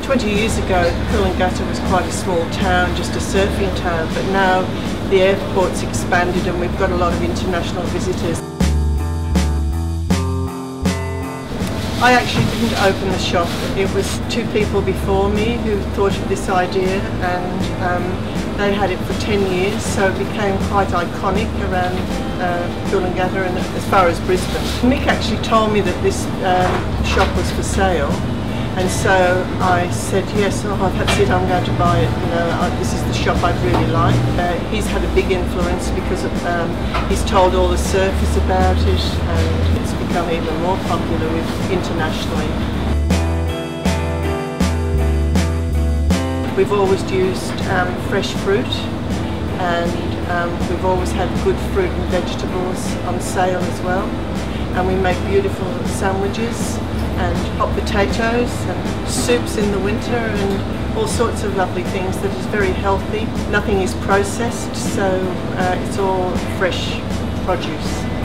20 years ago, Coolangatta was quite a small town, just a surfing town, but now the airport's expanded and we've got a lot of international visitors. I actually didn't open the shop. It was two people before me who thought of this idea, and they had it for 10 years, so it became quite iconic around Coolangatta and as far as Brisbane. Mick actually told me that this shop was for sale, and so I said yes, that's it, I'm going to buy it. You know, this is the shop I'd really like. He's had a big influence because of, he's told all the surfers about it, and it's become even more popular internationally. We've always used fresh fruit, and we've always had good fruit and vegetables on sale as well. And we make beautiful sandwiches and hot potatoes and soups in the winter and all sorts of lovely things that is very healthy. Nothing is processed, so it's all fresh produce.